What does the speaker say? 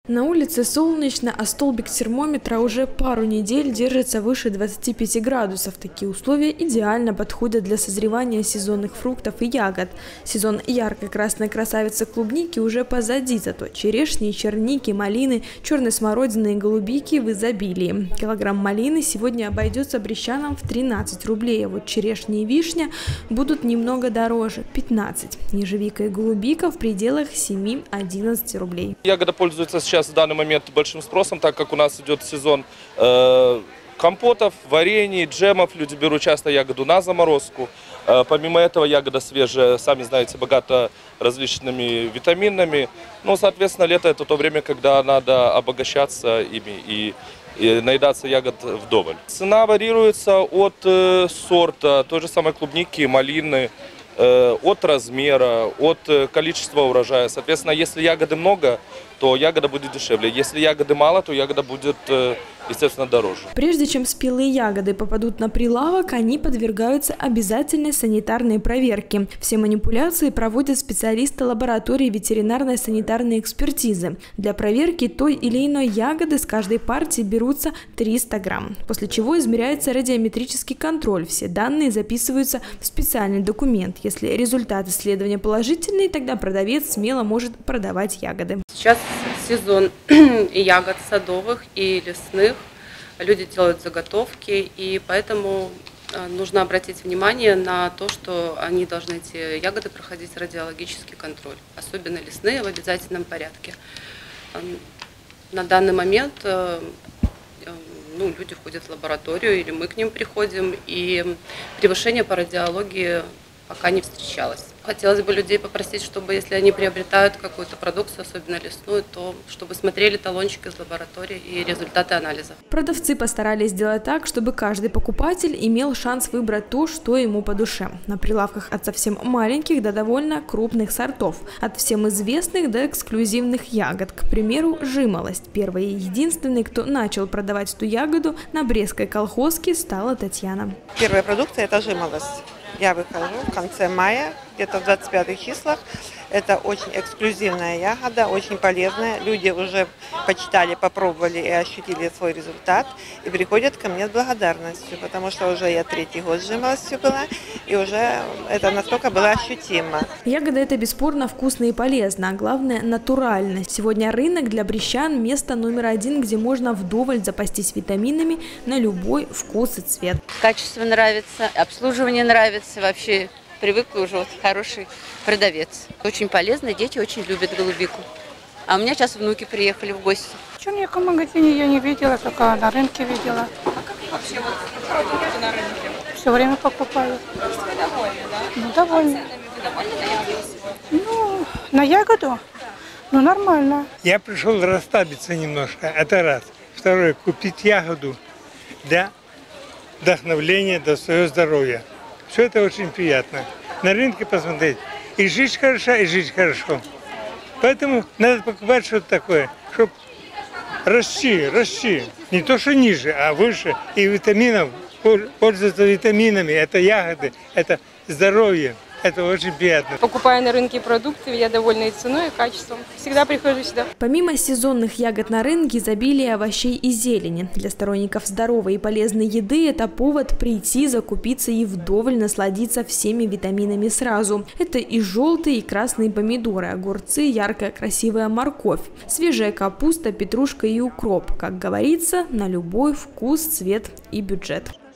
На улице солнечно, а столбик термометра уже пару недель держится выше 25 градусов. Такие условия идеально подходят для созревания сезонных фруктов и ягод. Сезон яркой красной красавицы клубники уже позади, зато черешни, черники, малины, черной смородины и голубики в изобилии. Килограмм малины сегодня обойдется брещанам в 13 рублей, а вот черешни и вишня будут немного дороже – 15. Ежевика и голубика в пределах 7–11 рублей. Ягода пользуется сейчас в данный момент большим спросом, так как у нас идет сезон компотов, варений, джемов. Люди берут часто ягоду на заморозку. Помимо этого, ягода свежая, сами знаете, богата различными витаминами. Ну, соответственно, лето – это то время, когда надо обогащаться ими и наедаться ягод вдоволь. Цена варьируется от сорта, той же самой клубники, малины, от размера, от количества урожая. Соответственно, если ягоды много, то ягода будет дешевле. Если ягоды мало, то ягода будет, естественно, дороже. Прежде чем спелые ягоды попадут на прилавок, они подвергаются обязательной санитарной проверке. Все манипуляции проводят специалисты лаборатории ветеринарной санитарной экспертизы. Для проверки той или иной ягоды с каждой партии берутся 300 грамм, после чего измеряется радиометрический контроль. Все данные записываются в специальный документ. Если результат исследования положительный, тогда продавец смело может продавать ягоды. Сейчас сезон ягод садовых и лесных, люди делают заготовки, и поэтому нужно обратить внимание на то, что они должны, эти ягоды, проходить радиологический контроль, особенно лесные, в обязательном порядке. На данный момент люди входят в лабораторию, или мы к ним приходим, и превышение по радиологии пока не встречалось. Хотелось бы людей попросить, чтобы, если они приобретают какую-то продукцию, особенно лесную, то чтобы смотрели талончик из лаборатории и результаты анализа. Продавцы постарались сделать так, чтобы каждый покупатель имел шанс выбрать то, что ему по душе. На прилавках от совсем маленьких до довольно крупных сортов. От всем известных до эксклюзивных ягод. К примеру, жимолость. Первой и единственной, кто начал продавать эту ягоду на Брестской колхозке, стала Татьяна. Первая продукция – это жимолость. Я выхожу в конце мая, где-то в 25-х числах. Это очень эксклюзивная ягода, очень полезная. Люди уже почитали, попробовали и ощутили свой результат. И приходят ко мне с благодарностью, потому что уже я 3-й год с жимолостью была, и уже это настолько было ощутимо. Ягода эта бесспорно вкусная и полезна, а главное – натуральна. Сегодня рынок для брещан – место номер 1, где можно вдоволь запастись витаминами на любой вкус и цвет. Качество нравится, обслуживание нравится, вообще привыкла уже, вот хороший продавец. Очень полезно, дети очень любят голубику. А у меня сейчас внуки приехали в гости. В черником магазине я не видела, только на рынке видела. А как вообще вот продукты на рынке? Все время покупаю. То есть вы довольны, да? Ну, довольны. Вы довольны на ягоду сегодня? Ну, на ягоду? Ну, нормально. Я пришел расслабиться немножко, это раз. Второе, купить ягоду для вдохновления, для своего здоровья. Все это очень приятно. На рынке посмотреть. И жить хорошо, и жить хорошо. Поэтому надо покупать что-то такое, чтобы расти. Не то, что ниже, а выше. И витаминов, пользоваться витаминами. Это ягоды, это здоровье. Это очень приятно. Покупая на рынке продукты, я довольна и ценой, и качеством. Всегда прихожу сюда. Помимо сезонных ягод на рынке, изобилие овощей и зелени. Для сторонников здоровой и полезной еды это повод прийти, закупиться и вдоволь насладиться всеми витаминами сразу. Это и желтые, и красные помидоры, огурцы, яркая красивая морковь, свежая капуста, петрушка и укроп. Как говорится, на любой вкус, цвет и бюджет.